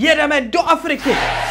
Jedeme do Afriky!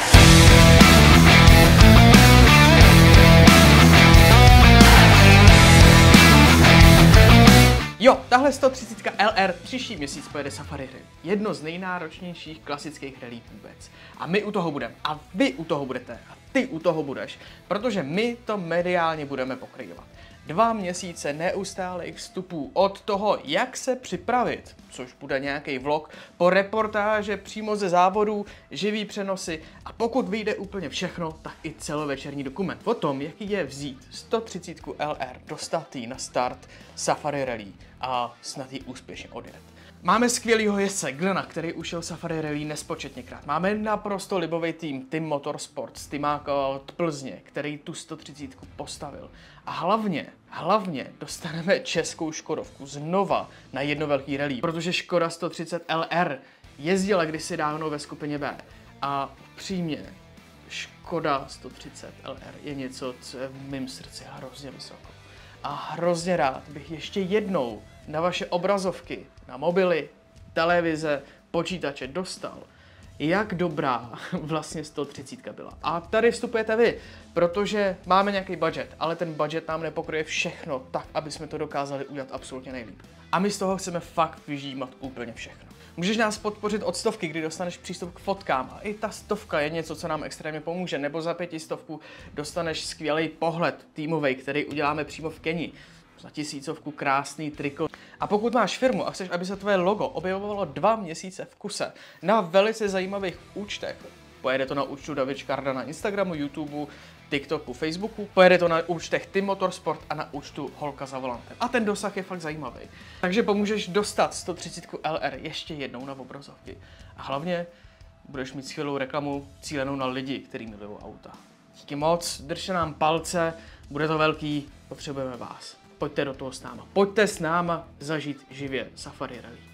Jo, tahle 130 LR příští měsíc pojede Safari Rally. Jedno z nejnáročnějších klasických rally vůbec. A my u toho budeme. A vy u toho budete. A ty u toho budeš. Protože my to mediálně budeme pokrývat. 2 měsíce neustálých vstupů od toho, jak se připravit, což bude nějaký vlog, po reportáže přímo ze závodů, živý přenosy a pokud vyjde úplně všechno, tak i celovečerní dokument o tom, jaký je vzít 130 LR, dostat jí na start Safari Rally a snad ji úspěšně odjet. Máme skvělýho jezdce Glena, který ušel Safari Rally nespočetněkrát. Máme naprosto libový tým Team Motorsport z Tymáka od Plzně, který tu 130 postavil. A hlavně dostaneme českou Škodovku znova na jedno velký rally, protože Škoda 130 LR jezdila kdysi dávno ve skupině B. A upřímně, Škoda 130 LR je něco, co je v mém srdci hrozně vysoko. A hrozně rád bych ještě jednou na vaše obrazovky, na mobily, televize, počítače dostal, jak dobrá vlastně 130 byla. A tady vstupujete vy, protože máme nějaký budget, ale ten budget nám nepokryje všechno tak, aby jsme to dokázali udělat absolutně nejlíp. A my z toho chceme fakt vyžímat úplně všechno. Můžeš nás podpořit od 100, kdy dostaneš přístup k fotkám a i ta 100 je něco, co nám extrémně pomůže, nebo za 500 dostaneš skvělý pohled týmový, který uděláme přímo v Keni. Za 1000 krásný triko. A pokud máš firmu a chceš, aby se tvoje logo objevovalo 2 měsíce v kuse na velice zajímavých účtech, pojede to na účtu David Škarda na Instagramu, YouTubeu, TikToku, Facebooku, pojede to na účtech Team Motorsport a na účtu Holka za volantem. A ten dosah je fakt zajímavý. Takže pomůžeš dostat 130 LR ještě jednou na obrazovky. A hlavně budeš mít skvělou reklamu cílenou na lidi, kteří milují auta. Díky moc, držte nám palce, bude to velký, potřebujeme vás. Pojďte do toho s náma. Pojďte s náma zažít živě Safari Rally.